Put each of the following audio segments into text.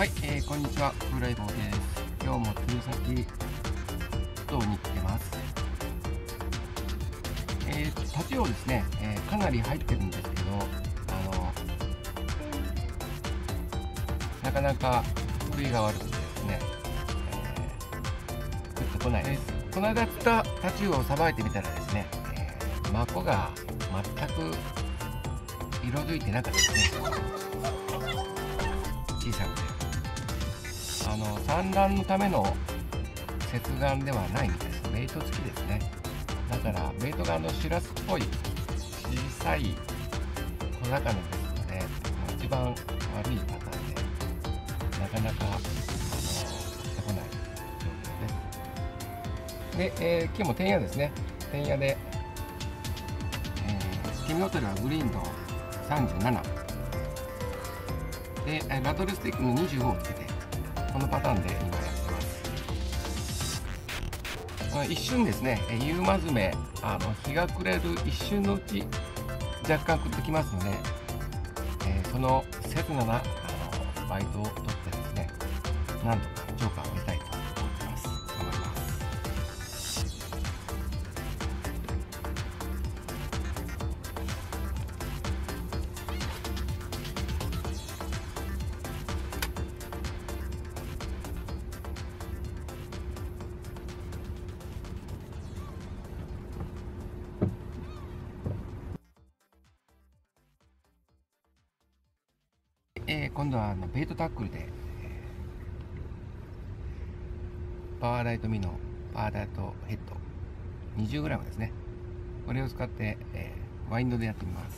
はい、こんにちは、風来坊です。今日も鶴崎道に来てます。タチウオですね、かなり入ってるんですけど、なかなか食いが悪くてですね、食ってこないです。この間釣ったタチウオをさばいてみたらですね、マコが全く色づいてなかったですね。小さくて。産卵のための接岸ではないみたいです。ベイト付きですね。だからベイトがシラスっぽい小さい小魚ですので、一番悪いパターンでなかなかしてこない状況です。で、今日も天野ですね。天野で、金ノトリはグリーンの37でラドルスティックの25をつけて、このパターンで今やってます。一瞬ですね、ユウマズメ、日が暮れる一瞬のうち若干食ってきますので、その刹那なバイトを取ってですね、なんとかジョーカーを得たいと思ってます。頑張ります。今度はベイトタックルで、パワーライトミノ、パワーライトヘッド 20g ですね。これを使って、ワインドでやってみます。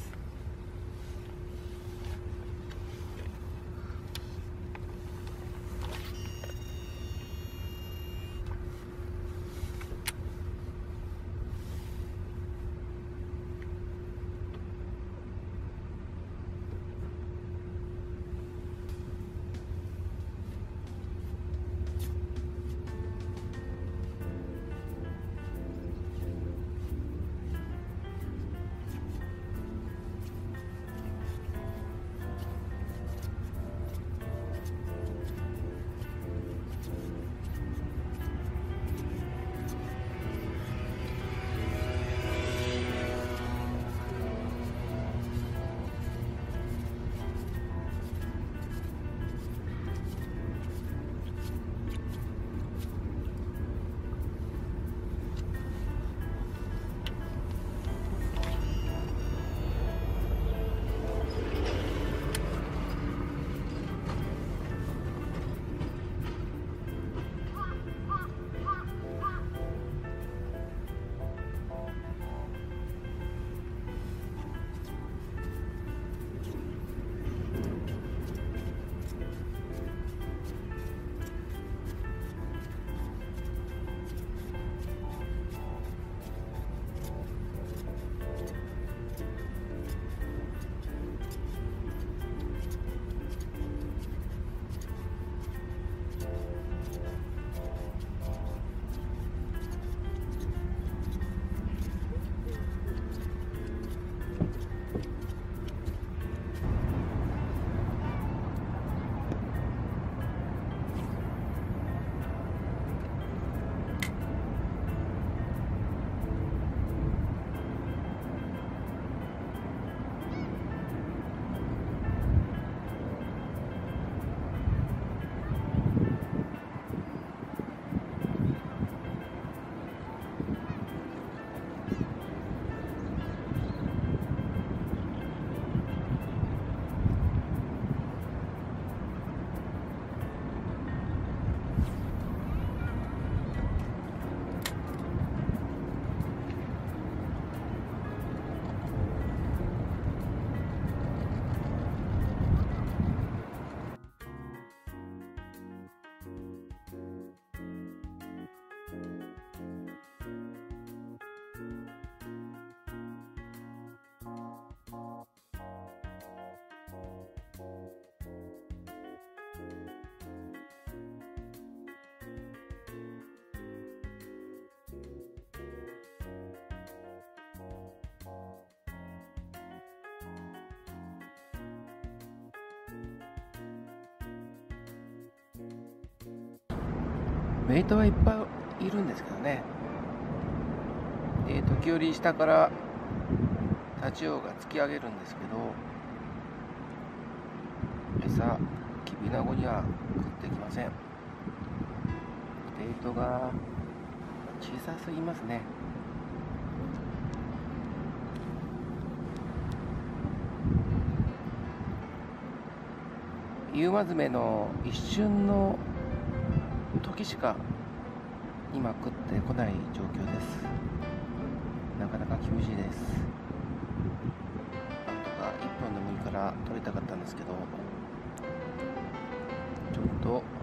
ベイトはいっぱいいるんですけどね。時折下からタチウオが突き上げるんですけど、餌キビナゴには食ってきません。ベイトが小さすぎますね。ユウマズメの一瞬の時しか今食ってこない状況です。なかなか厳しいです。なんとか1本でもいいから取りたかったんですけど、ちょっと